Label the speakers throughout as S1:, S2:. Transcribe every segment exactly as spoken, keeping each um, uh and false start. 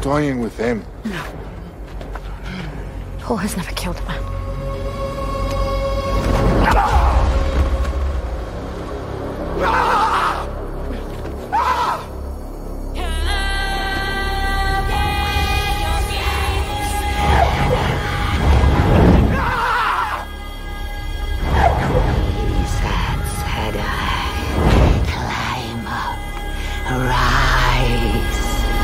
S1: dying with them.
S2: No. Paul has never killed a man.
S3: Climb up, rise.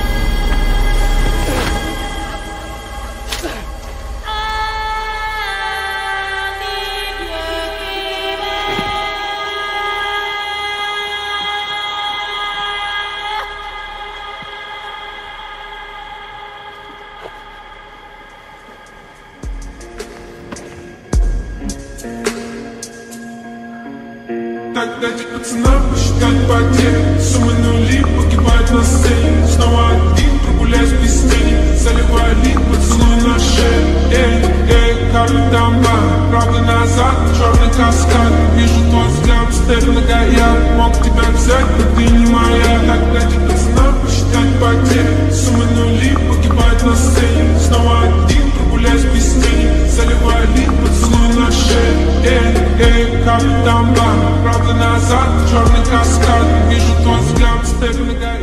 S4: Так дайте пацанам посчитать потери. Суммы нули погибают на сцене. Снова один, прогуляюсь без тени. Заливаю лик, поцелуй на шею. Эй, эй, как там бар? Правда назад, черный каскад. Вижу твой взгляд, степь на гаяк. Мог тебя взять, но ты не моя. Так дайте пацанам посчитать потери. Суммы нули погибают на сцене. Снова один, прогуляюсь без тени. Заливаю лик, поцелуй на шею. Эй, эй, как там бар? Правда назад, черный каскад. Вижу твой взгляд, степь на гаяк.